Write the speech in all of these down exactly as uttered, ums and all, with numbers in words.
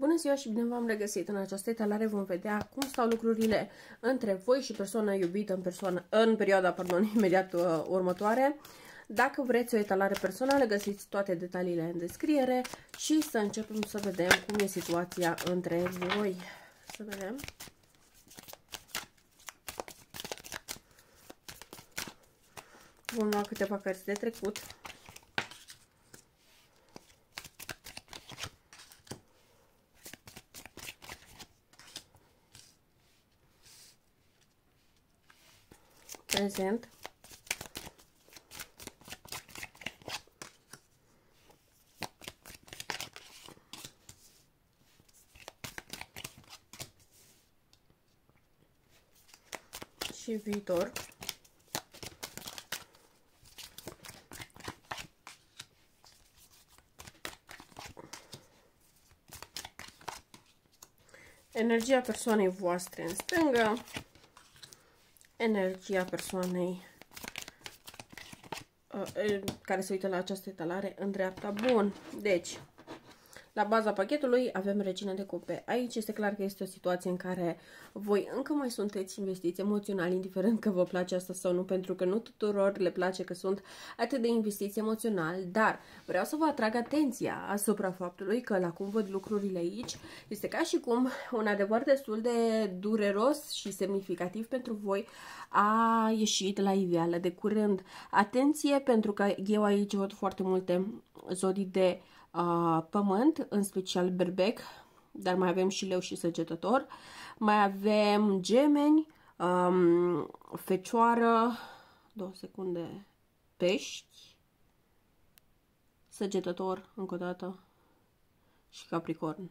Bună ziua și bine v-am regăsit! În această etalare vom vedea cum stau lucrurile între voi și persoana iubită în, persoană, în perioada pardon, imediat uh, următoare. Dacă vreți o etalare personală, găsiți toate detaliile în descriere și să începem să vedem cum e situația între voi. Să vedem. Vom lua câteva cărți de trecut. Prezent. Și viitor. Energia persoanei voastre în stânga. Energia persoanei uh, care se uită la această etalare în dreapta. Bun, deci la baza pachetului avem Regina de Cupe. Aici este clar că este o situație în care voi încă mai sunteți investiți emoțional, indiferent că vă place asta sau nu, pentru că nu tuturor le place că sunt atât de investiți emoțional, dar vreau să vă atrag atenția asupra faptului că la cum văd lucrurile aici, este ca și cum un adevăr destul de dureros și semnificativ pentru voi a ieșit la iveală de curând. Atenție, pentru că eu aici văd foarte multe zodii de Uh, pământ, în special berbec, dar mai avem și leu și săgetător, mai avem gemeni, um, fecioară, două secunde, pești, săgetător, încă o dată, și capricorn.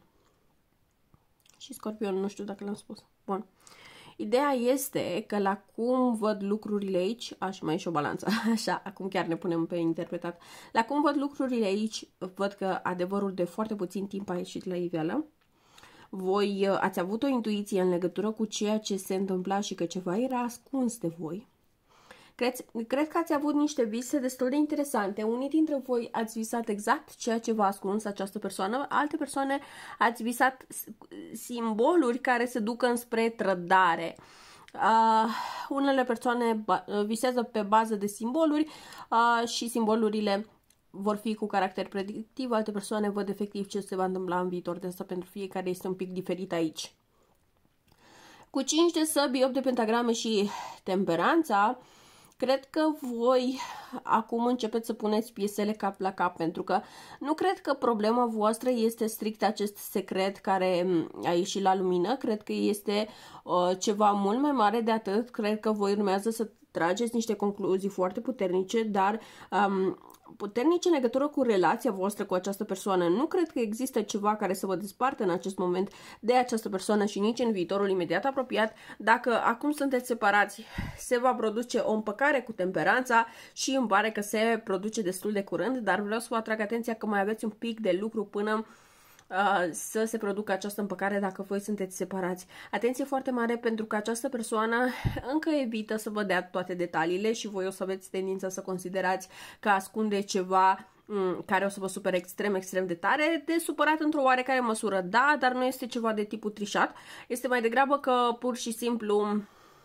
Și scorpion, nu știu dacă l-am spus. Bun. Ideea este că la cum văd lucrurile aici, aș mai și o balanță, așa, acum chiar ne punem pe interpretat. La cum văd lucrurile aici, văd că adevărul de foarte puțin timp a ieșit la iveală. Voi ați avut o intuiție în legătură cu ceea ce se întâmpla și că ceva era ascuns de voi. Cred, cred că ați avut niște vise destul de interesante. Unii dintre voi ați visat exact ceea ce v-a ascuns această persoană. Alte persoane ați visat simboluri care se duc înspre trădare. Uh, unele persoane visează pe bază de simboluri uh, și simbolurile vor fi cu caracter predictiv. Alte persoane văd efectiv ce se va întâmpla în viitor. De asta pentru fiecare este un pic diferit aici. Cu cinci de săbi, opt de pentagrame și temperanța, cred că voi acum începeți să puneți piesele cap la cap, pentru că nu cred că problema voastră este strict acest secret care a ieșit la lumină. Cred că este uh, ceva mult mai mare de atât. Cred că voi urmează să trageți niște concluzii foarte puternice, dar um, puternice în legătură cu relația voastră cu această persoană. Nu cred că există ceva care să vă despartă în acest moment de această persoană și nici în viitorul imediat apropiat. Dacă acum sunteți separați, se va produce o împăcare cu temperanța și îmi pare că se produce destul de curând, dar vreau să vă atrag atenția că mai aveți un pic de lucru până să se producă această împăcare dacă voi sunteți separați. Atenție foarte mare, pentru că această persoană încă evită să vă dea toate detaliile și voi o să aveți tendința să considerați că ascunde ceva care o să vă supere extrem, extrem de tare, de supărat într-o oarecare măsură, da, dar nu este ceva de tipul trișat. Este mai degrabă că pur și simplu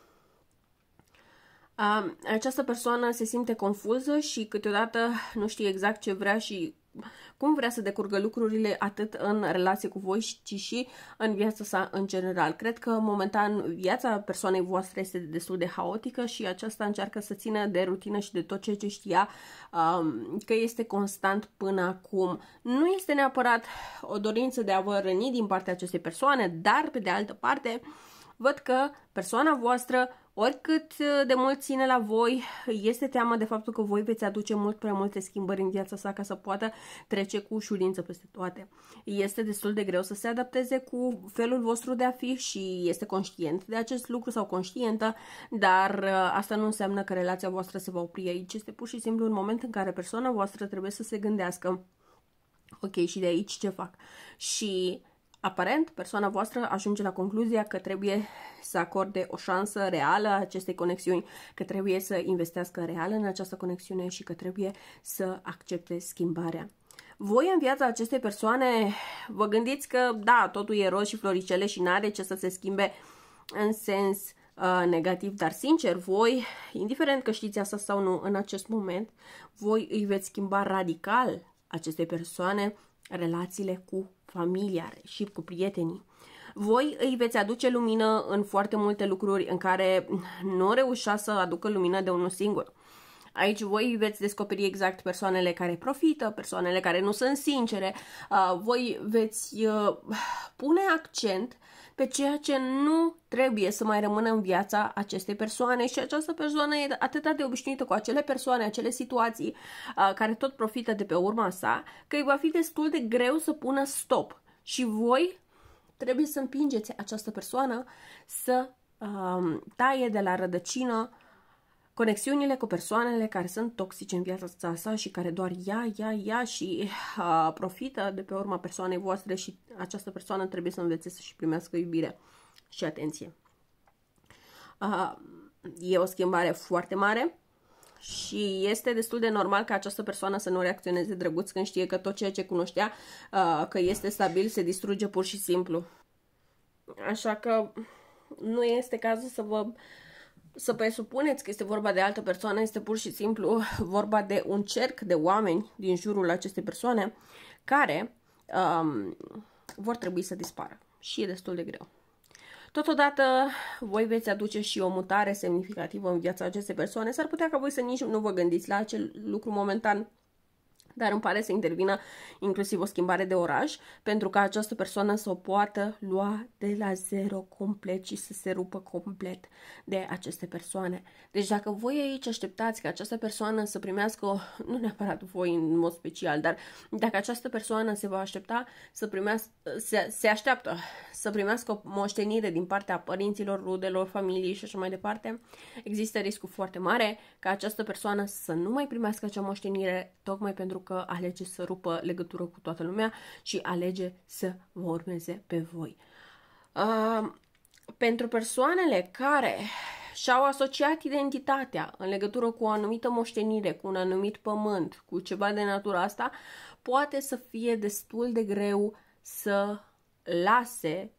această persoană se simte confuză și câteodată nu știe exact ce vrea și cum vrea să decurgă lucrurile atât în relație cu voi, ci și în viața sa în general. Cred că momentan viața persoanei voastre este destul de haotică și aceasta încearcă să țină de rutină și de tot ceea ce știa um, că este constant până acum. Nu este neapărat o dorință de a vă răni din partea acestei persoane, dar pe de altă parte văd că persoana voastră, oricât de mult ține la voi, este teamă de faptul că voi veți aduce mult prea multe schimbări în viața sa ca să poată trece cu ușurință peste toate. Este destul de greu să se adapteze cu felul vostru de a fi și este conștient de acest lucru sau conștientă, dar asta nu înseamnă că relația voastră se va opri aici. Este pur și simplu un moment în care persoana voastră trebuie să se gândească: ok, și de aici ce fac? Și aparent, persoana voastră ajunge la concluzia că trebuie să acorde o șansă reală acestei conexiuni, că trebuie să investească real în această conexiune și că trebuie să accepte schimbarea. Voi în viața acestei persoane vă gândiți că da, totul e roz și floricele și n-are ce să se schimbe în sens uh, negativ, dar sincer, voi, indiferent că știți asta sau nu în acest moment, voi îi veți schimba radical acestei persoane relațiile cu familia și cu prietenii. Voi îi veți aduce lumină în foarte multe lucruri în care nu reușea să aducă lumină de unul singur. Aici voi veți descoperi exact persoanele care profită, persoanele care nu sunt sincere. Voi veți pune accent pe ceea ce nu trebuie să mai rămână în viața acestei persoane și această persoană e atât de obișnuită cu acele persoane, acele situații care tot profită de pe urma sa, că îi va fi destul de greu să pună stop. Și voi trebuie să împingeți această persoană să um, taie de la rădăcină conexiunile cu persoanele care sunt toxice în viața sa și care doar ia, ia, ia și uh, profită de pe urma persoanei voastre și această persoană trebuie să învețe să-și primească iubire și atenție. Uh, e o schimbare foarte mare și este destul de normal ca această persoană să nu reacționeze drăguț când știe că tot ceea ce cunoștea uh, că este stabil se distruge pur și simplu. Așa că nu este cazul să vă să presupuneți că este vorba de altă persoană, este pur și simplu vorba de un cerc de oameni din jurul acestei persoane care um, vor trebui să dispară și e destul de greu. Totodată, voi veți aduce și o mutare semnificativă în viața acestei persoane. S-ar putea ca voi să nici nu vă gândiți la acel lucru momentan, dar îmi pare să intervină inclusiv o schimbare de oraș, pentru ca această persoană să o poată lua de la zero complet și să se rupă complet de aceste persoane. Deci dacă voi aici așteptați ca această persoană să primească, nu neapărat voi în mod special, dar dacă această persoană se va aștepta să primească, se, se așteaptă să primească o moștenire din partea părinților, rudelor, familiei și așa mai departe, există riscul foarte mare ca această persoană să nu mai primească acea moștenire, tocmai pentru că alege să rupă legătură cu toată lumea și alege să vă urmeze pe voi. Uh, pentru persoanele care și-au asociat identitatea în legătură cu o anumită moștenire, cu un anumit pământ, cu ceva de natura asta, poate să fie destul de greu să lase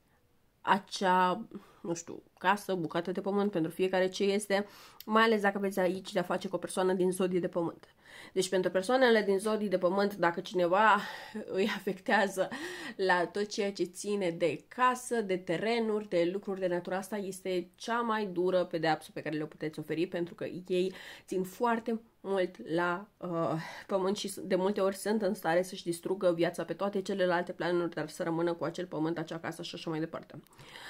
acea, nu știu, casă, bucată de pământ pentru fiecare ce este, mai ales dacă aveți aici de-a face cu o persoană din zodie de pământ. Deci pentru persoanele din zodii de pământ, dacă cineva îi afectează la tot ceea ce ține de casă, de terenuri, de lucruri de natura asta, este cea mai dură pedeapsă pe care le puteți oferi, pentru că ei țin foarte mult la uh, pământ și de multe ori sunt în stare să-și distrugă viața pe toate celelalte planuri, dar să rămână cu acel pământ, acea casă și așa mai departe.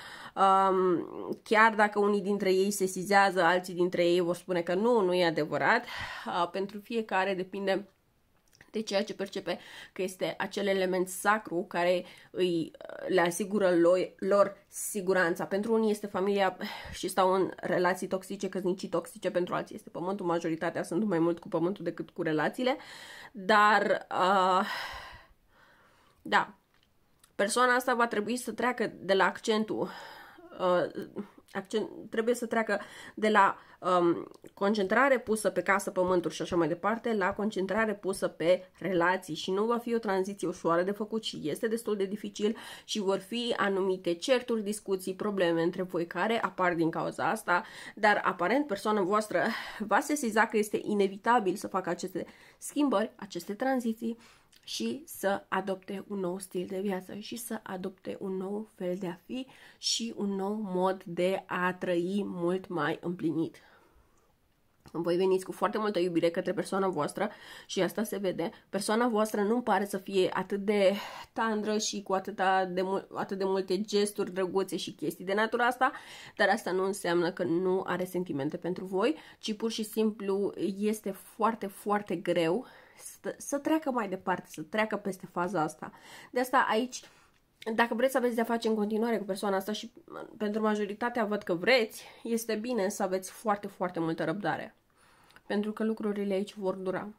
Um, chiar dacă unii dintre ei se sesizează, alții dintre ei vor spune că nu, nu e adevărat. Uh, pentru fiecare depinde de ceea ce percepe că este acel element sacru care îi le asigură lor, lor siguranța. Pentru unii este familia și stau în relații toxice, căsnicii toxice, pentru alții este pământul. Majoritatea sunt mai mult cu pământul decât cu relațiile, dar uh, da, persoana asta va trebui să treacă de la accentul uh, accent, trebuie să treacă de la um, concentrare pusă pe casă, pământuri și așa mai departe, la concentrare pusă pe relații și nu va fi o tranziție ușoară de făcut și este destul de dificil și vor fi anumite certuri, discuții, probleme între voi care apar din cauza asta, dar aparent persoana voastră va sesiza că este inevitabil să facă aceste schimbări, aceste tranziții și să adopte un nou stil de viață și să adopte un nou fel de a fi și un nou mod de a trăi mult mai împlinit. Voi veniți cu foarte multă iubire către persoana voastră și asta se vede. Persoana voastră nu pare să fie atât de tandră și cu atâta de atât de multe gesturi drăguțe și chestii de natura asta, dar asta nu înseamnă că nu are sentimente pentru voi, ci pur și simplu este foarte, foarte greu să, să treacă mai departe, să treacă peste faza asta. De asta aici, dacă vreți să aveți de-a face în continuare cu persoana asta și pentru majoritatea văd că vreți, este bine să aveți foarte, foarte multă răbdare. Pentru că lucrurile aici vor dura.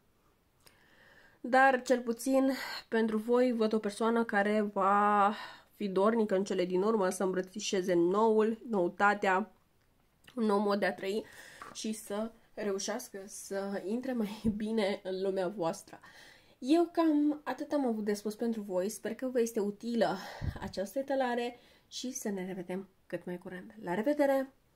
Dar, cel puțin, pentru voi văd o persoană care va fi dornică în cele din urmă să îmbrățișeze noul, noutatea, un nou mod de a trăi și să reușească să intre mai bine în lumea voastră. Eu cam atât am avut de spus pentru voi. Sper că vă este utilă această etalare și să ne revedem cât mai curând. La revedere!